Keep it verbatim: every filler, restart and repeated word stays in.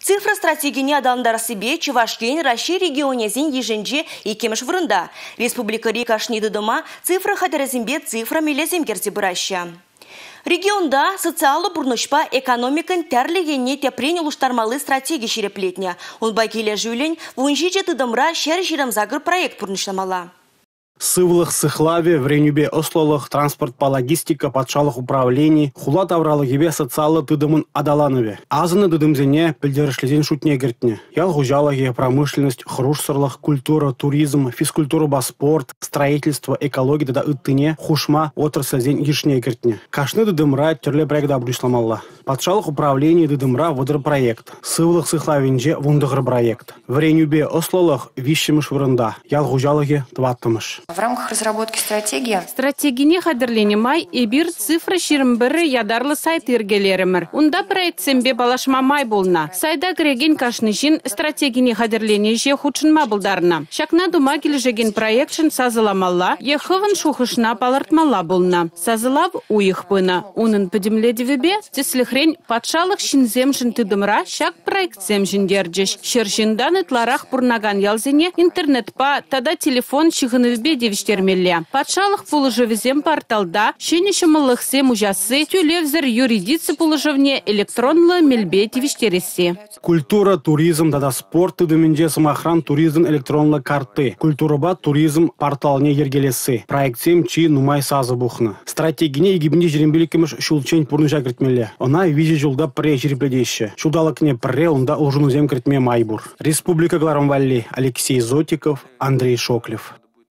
Цифра стратегияне адамдар себе Чувашкен Россия регионезин еженже икемеш вырында. Республика Рикашни дыдыма цифра хадерезимбе цифра мелезим керте бұраща. Регионда социалы бурнышпа экономикан тәрлігенне тепрен улуштармалы стратегия шереплетне. Он байкеле жүлен вунжиже тыдымра шер жирамзагыр проект бурныштамала. Сывлых сыхлаве, вренюбе ослолых, транспорт по логистика, подшалых управлений, хула тавралы ебе социалы тыдымын адаланове. Азыны тыдымзене пілдерішлезен шутне гертне. Ял гужалаге, промышленность, хрушсырлых, культура, туризм, физкультура ба спорт, строительство, экология да ыттыне, хушма, отраслезен ешне гертне. Кашны тыдымра терле проект абрюшламалла. Подшалых управлений тыдымра выдыр проект. Сывлых сыхлавенже вундығыр проект. Вренюбе ослолых вищемыш вырында. Ял гужалаге тваттымыш. В рамках разработки стратегии стратегияне хадырлене май и бир цифра ширмбірі ядарлы сайт иргелерімір. Унда проект сембе балашма май болна. Сайда греген кашнышин стратегияне хадырлене же худшынма болдарна. Шакна дума келжеген проектшын сазыламалла, ехывын шухышна палартмалла болна. Сазылав уих пына. Унын подемледевебе теслихрень патшалық шинземшін тыдымра шак проект земшін дерджеш. Шершиндан ытларах пурнаган ялзене интернет-па тада телефон шығынывбе девиштермелле. Патшалық пулыжывізем порталда шенешімылықсе мужасы тюлевзір юридицы пулыжывне электронлы мельбе девиштересе. Культура, туризм, дада спорт тыдымінде самохран туризм электронлы карты. Культураба туризм порталне ергелесі. Проектсем чи нумай сазы бухны. Стратегине егибінде жерембелікіміш шулчень пурныша кіртмелі. Она визе жылда пре жерепледеші. Шулдалыкне пре онда ұлжынузем кіртме майбур. Республика Гларамвалли. Алексей Зотиков, Андрей Шоклев.